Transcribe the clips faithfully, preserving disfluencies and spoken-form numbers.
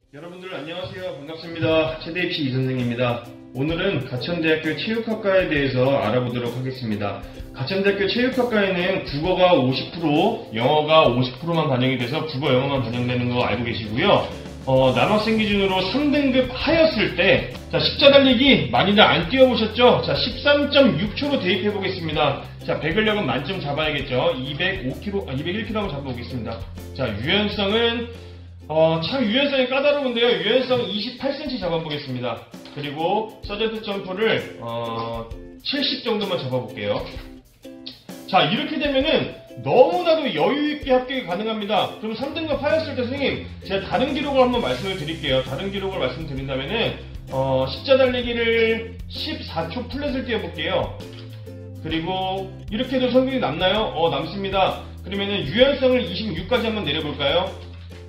여러분들 안녕하세요. 반갑습니다. 최대입시 이선생입니다. 오늘은 가천대학교 체육학과에 대해서 알아보도록 하겠습니다. 가천대학교 체육학과에는 국어가 오십 퍼센트, 영어가 오십 퍼센트만 반영이 돼서 국어, 영어만 반영되는 거 알고 계시고요. 어, 남학생 기준으로 삼 등급 하였을 때, 자, 십자 달리기 많이들 안 뛰어보셨죠? 자, 십삼 점 육 초로 대입해 보겠습니다. 자, 배근력은 만점 잡아야겠죠? 이백오 킬로그램, 아, 이백일 킬로그램 한번 잡아보겠습니다. 자, 유연성은 어, 참 유연성이 까다로운데요. 유연성 이십팔 센티미터 잡아보겠습니다. 그리고 서전트 점프를 어, 칠십 정도만 잡아볼게요. 자, 이렇게 되면은 너무나도 여유있게 합격이 가능합니다. 그럼 삼 등급 하였을 때 선생님, 제가 다른 기록을 한번 말씀을 드릴게요. 다른 기록을 말씀드린다면은 어, 십자 달리기를 십사 초 플랫을 뛰어볼게요. 그리고 이렇게 해도 성적이 남나요? 어, 남습니다. 그러면은 유연성을 이십육까지 한번 내려볼까요?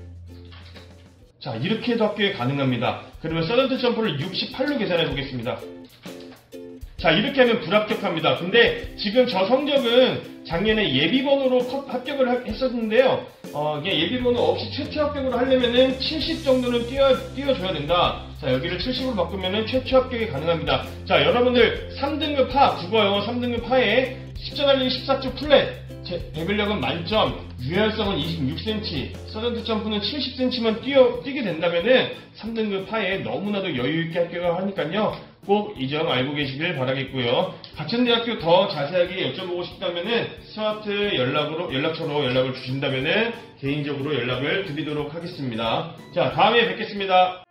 자, 이렇게 해도 합격이 가능합니다. 그러면 서전트 점프를 육십팔로 계산해 보겠습니다. 자, 이렇게 하면 불합격합니다. 근데 지금 저 성적은 작년에 예비번호로 합격을 했었는데요. 어, 이게 예비번호 없이 최초 합격으로 하려면은 칠십 정도는 뛰어, 뛰어줘야 된다. 자, 여기를 칠십으로 바꾸면은 최초 합격이 가능합니다. 자, 여러분들 삼 등급 하, 국어, 영어 삼 등급 하에 십자 달리기 십사 초 플랫, 배근력은 만점, 유연성은 이십육 센티미터, 서전트 점프는 칠십 센티미터만 뛰어, 뛰게 된다면은 삼 등급 하에 너무나도 여유있게 합격을 하니까요. 꼭 이 점 알고 계시길 바라겠고요. 가천대학교 더 자세하게 여쭤보고 싶다면은 스마트 연락으로, 연락처로 연락을 주신다면은 개인적으로 연락을 드리도록 하겠습니다. 자, 다음에 뵙겠습니다.